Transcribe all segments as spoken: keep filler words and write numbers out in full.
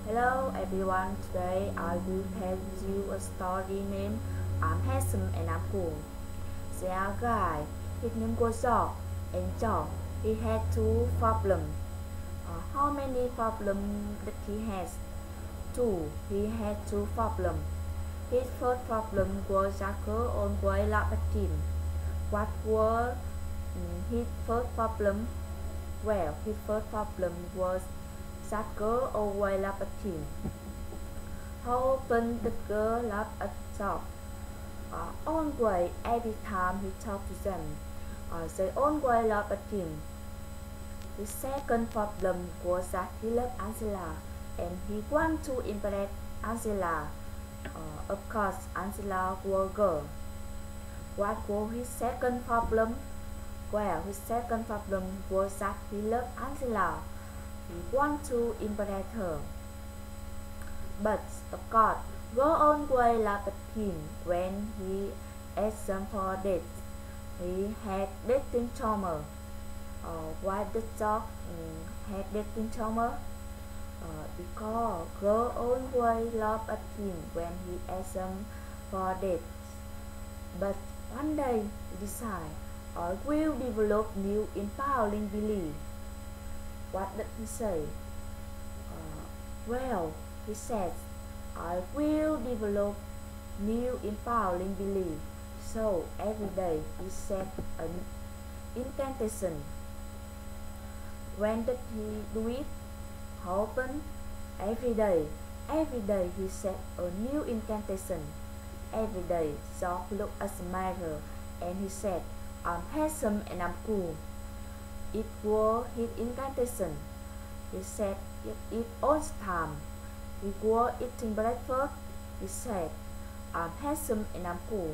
Hello everyone, today I will tell you a story named I'm Handsome and I'm Cool. There are a guy, his name was Joe, and Joe, he had two problems. Uh, how many problems did he have? Two, he had two problems. His first problem was Jacker always laughed at him. What were mm, his first problem? Well, his first problem was that girl always laughed at him. How often the girl laughed at Job? Uh, always, every time he talked to them, uh, they always laughed at him. The second problem was that he loved Angela and he wanted to impress Angela. Uh, of course, Angela was a girl. What was his second problem? Well, his second problem was that he loved Angela. He wanted to impress her. But, of course, girl always laughed at him when he asked them for a date. He had dating charmer. Uh, why did Job um, had dating charmer? Uh, because girl always laughed at him when he asked them for a date. But one day he decided, I will develop new empowering belief. What did he say? Uh, well, he said, I will develop new empowering belief. So every day he said an incantation. When did he do it? How often? Every day. Every day he said a new incantation. Every day Job looked at the mirror and he said, I'm handsome and I'm cool. It was his incantation. He said it all the time. He was eating breakfast. He said, I'm handsome and I'm cool.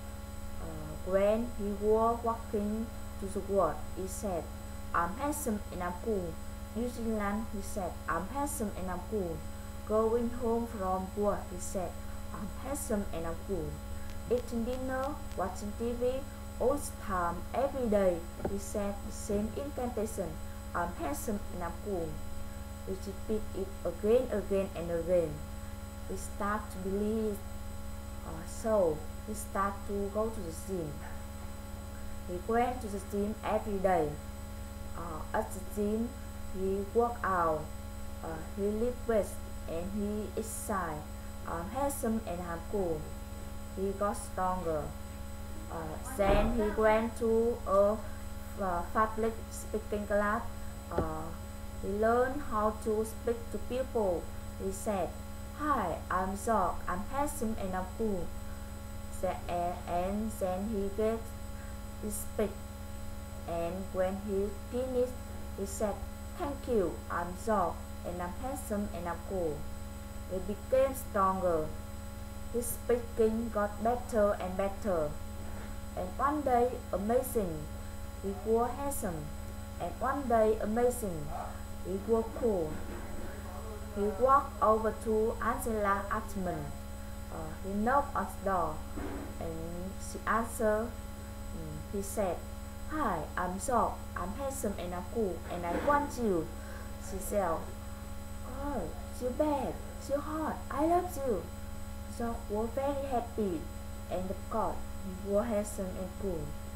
Uh, when he was walking to the work, he said, I'm handsome and I'm cool. Using lunch, he said, I'm handsome and I'm cool. Going home from work, he said, I'm handsome and I'm cool. Eating dinner, watching T V, all the time, every day, he said the same incantation, I'm handsome and I'm cool. He repeated it again, again and again. He started to believe, uh, so he started to go to the gym. He went to the gym every day. Uh, at the gym, he worked out, uh, he lifted weights, and he exercised. I'm handsome and I'm cool. He got stronger. Uh, then he went to a uh, public speaking class. Uh, he learned how to speak to people. He said, hi, I'm Jock, I'm handsome and I'm cool. The, uh, and then he gave his speech. And when he finished, he said, thank you, I'm Jock, and I'm handsome and I'm cool. He became stronger. His speaking got better and better. And one day, amazing, he was handsome. And one day, amazing, he was cool. He walked over to Angela's apartment. Uh, he knocked on the door, and she answered. Mm, he said, hi, I'm Jock, I'm handsome and I'm cool, and I want you. She said, oh, you're bad, you're hot, I love you. Jock was very happy, and of course, he was handsome and cool.